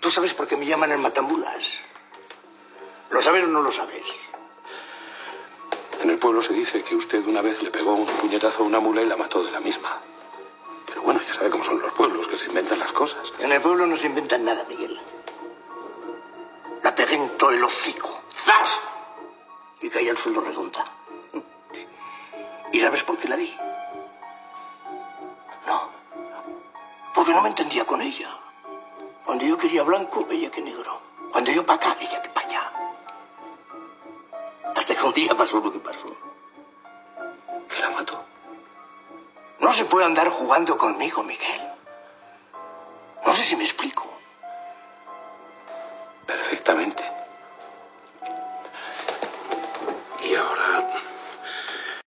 ¿Tú sabes por qué me llaman el matambulas? ¿Lo sabes o no lo sabes? En el pueblo se dice que usted una vez le pegó un puñetazo a una mula y la mató de la misma. Pero bueno, ya sabe cómo son los pueblos, que se inventan las cosas. En el pueblo no se inventan nada, Miguel. La pegué en todo el hocico. ¡Zas! Y caí al suelo redonda. ¿Y sabes por qué la di? No. Porque no me entendía con ella. Cuando yo quería blanco, ella que negro. Cuando yo para acá, ella que para allá. Hasta que un día pasó lo que pasó. ¿Que la mató? No se puede andar jugando conmigo, Miguel. No sé si me explico. Perfectamente.